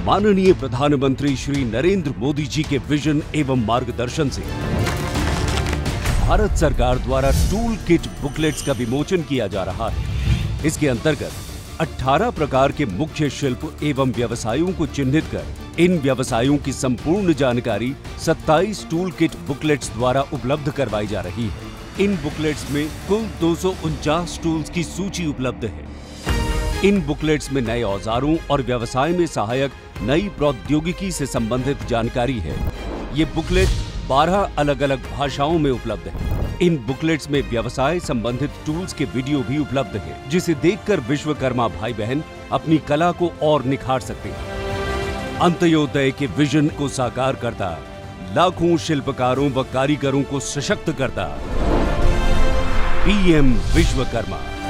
माननीय प्रधानमंत्री श्री नरेंद्र मोदी जी के विजन एवं मार्गदर्शन से भारत सरकार द्वारा टूल किट बुकलेट्स का विमोचन किया जा रहा है। इसके अंतर्गत 18 प्रकार के मुख्य शिल्प एवं व्यवसायों को चिन्हित कर इन व्यवसायों की संपूर्ण जानकारी 27 टूल किट बुकलेट्स द्वारा उपलब्ध करवाई जा रही है। इन बुकलेट्स में कुल 249 टूल्स की सूची उपलब्ध है। इन बुकलेट्स में नए औजारों और व्यवसाय में सहायक नई प्रौद्योगिकी से संबंधित जानकारी है। ये बुकलेट 12 अलग अलग भाषाओं में उपलब्ध है। इन बुकलेट्स में व्यवसाय संबंधित टूल्स के वीडियो भी उपलब्ध है, जिसे देखकर विश्वकर्मा भाई बहन अपनी कला को और निखार सकते हैं। अंत्योदय के विजन को साकार करता, लाखों शिल्पकारों व कारीगरों को सशक्त करता, पीएम विश्वकर्मा।